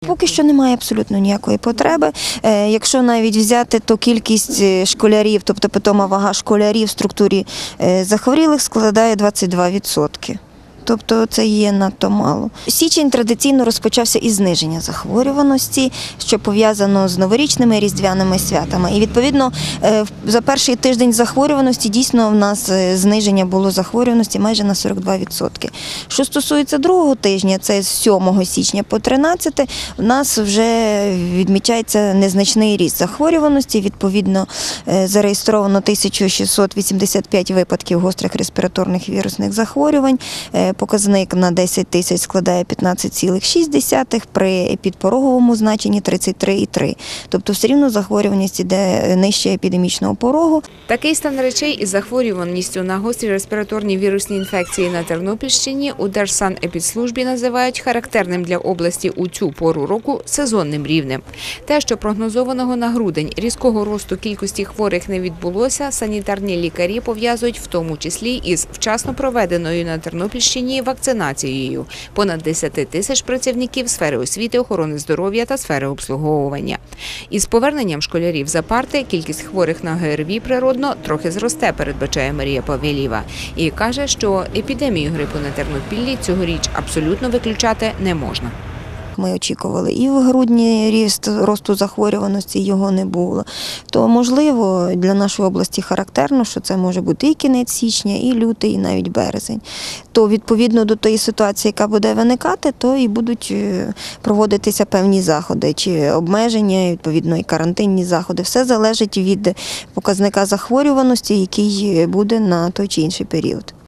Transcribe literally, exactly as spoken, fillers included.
Поки що немає абсолютно ніякої потреби. Якщо навіть взяти, то кількість школярів, тобто питома вага школярів в структурі захворілих складає двадцять два відсотки. Тобто це є надто мало. Січень традиційно розпочався із зниження захворюваності, що пов'язано з новорічними і різдвяними святами. І відповідно за перший тиждень захворюваності дійсно в нас зниження було захворюваності майже на сорок два відсотки. Що стосується другого тижня, це з сьомого січня по тринадцяте, в нас вже відмічається незначний ріст захворюваності. Відповідно зареєстровано тисяча шістсот вісімдесят п'ять випадків гострих респіраторних вірусних захворювань. Показник на десять тисяч складає п'ятнадцять цілих шість десятих, при підпороговому значенні тридцять три цілих три. Тобто все рівно захворюваність іде нижче епідемічного порогу. Такий стан речей із захворюваністю на гострі респіраторні вірусні інфекції на Тернопільщині у Держсанепідслужбі називають характерним для області у цю пору року сезонним рівнем. Те, що прогнозованого на грудень різкого росту кількості хворих не відбулося, санітарні лікарі пов'язують в тому числі із вчасно проведеною на Тернопільщині вакцинацією понад десять тисяч працівників сфери освіти, охорони здоров'я та сфери обслуговування. Із поверненням школярів за парти кількість хворих на ГРВІ природно трохи зросте, передбачає Марія Павелєва. І каже, що епідемію грипу на Тернопіллі цьогоріч абсолютно виключати не можна. Ми очікували і в грудні ріст росту захворюваності, його не було. То, можливо, для нашої області характерно, що це може бути і кінець січня, і лютий, і навіть березень. То, відповідно до тої ситуації, яка буде виникати, то і будуть проводитися певні заходи, чи обмеження, відповідно, і карантинні заходи. Все залежить від показника захворюваності, який буде на той чи інший період.